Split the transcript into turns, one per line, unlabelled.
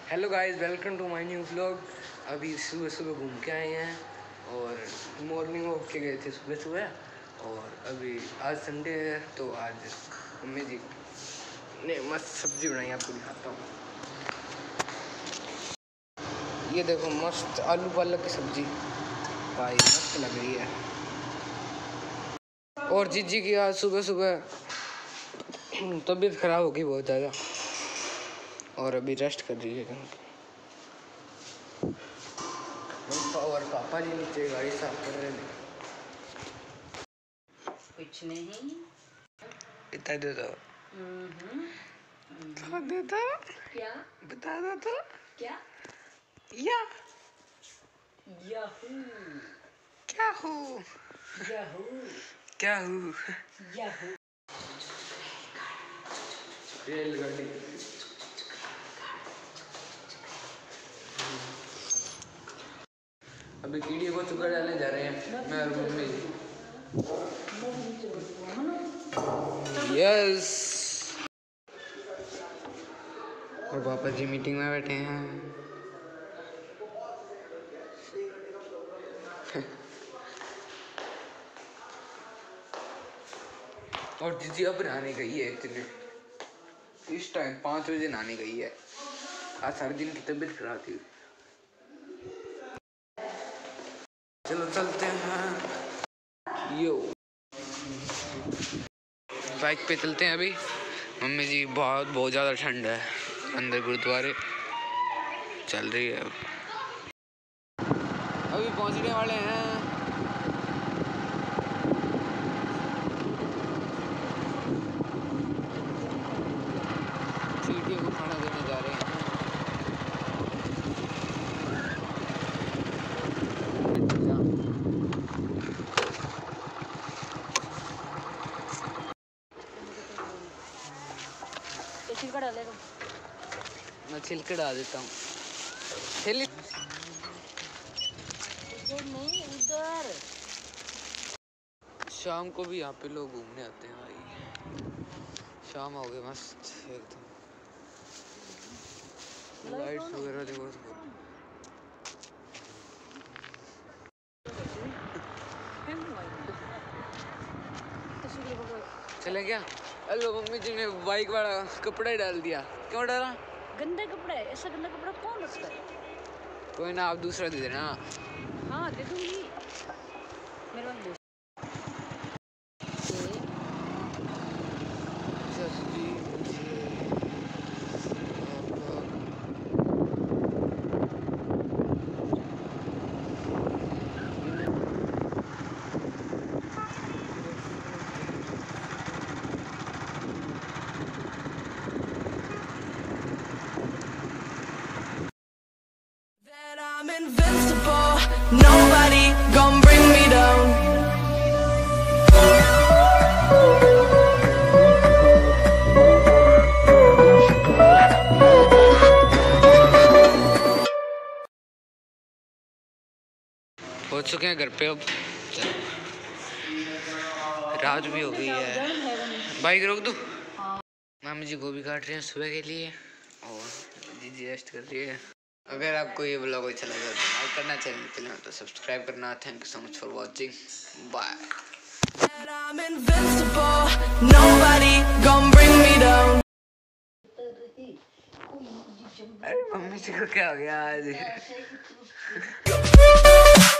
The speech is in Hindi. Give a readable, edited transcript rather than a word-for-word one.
Hello guys, welcome to my new vlog. अभी सुबह सुबह घूम के आए हैं और मॉर्निंग वॉक के गए थे सुबह सुबह। और अभी आज संडे है तो आज मम्मी जी ने मस्त सब्जी बनाई, आपको दिखाता हूँ। ये देखो, मस्त आलू पालक की सब्जी भाई, मस्त लग रही है। और जीजी की आज सुबह सुबह तबीयत खराब हो गई बहुत ज़्यादा और अभी रेस्ट कर रही है। और पापा जी नीचे गाड़ी साफ कर रहे हैं।
कुछ नहीं,
बता दो तो दे दो,
क्या
बता दो तो
क्या
या
याहू
क्या हो
याहू
क्या हो
याहू।
रेलगाड़ी अभी कीड़े को चुका डालने जा रहे हैं मैं और मम्मी। यस, और पापा जी मीटिंग में बैठे हैं। और जीजी अब नहाने गई है इतने इस टाइम 5 बजे नहाने गई है। आज सारे दिन की तबीयत खराब थी। चलो चलते हैं, यो बाइक पे चलते हैं। अभी मम्मी जी बहुत ज़्यादा ठंड है, अंदर गुरुद्वारे चल रही है। अभी पहुंचने वाले हैं। चींटियों को खाना देने जा रहे हैं।
छिलका डालेगा,
मैं छिलके डाल देता हूँ। थैली
उधर नहीं, उधर।
शाम को भी यहाँ पे लोग घूमने आते हैं भाई। शाम हो गई मस्त एकदम, लाइट्स वगैरह देखो। चले क्या? हेलो, मम्मी जी ने बाइक वाला कपड़ा ही डाल दिया। क्यों डाला?
गंदा कपड़ा है, ऐसा गंदा कपड़ा कौन रखता है?
कोई ना, आप दूसरा दे देना।
हाँ दे दूंगी, मेरे पास
I'm invincible, nobody gon' bring me down.
पहुंच चुके हैं घर पे। अब रात भी हो गई है। बाइक रोक दो। मामी जी गोभी काट रहे हैं सुबह के लिए और जीजी रेस्ट कर रही है। अगर आपको ये ब्लॉग अच्छा लगा तो लाइक करना, चैनल पे नया तो सब्सक्राइब करना। Thank you so much for watching, bye.
I'm invincible, nobody gon' bring me down.
अरे मम्मी जी को क्या हो गया आज?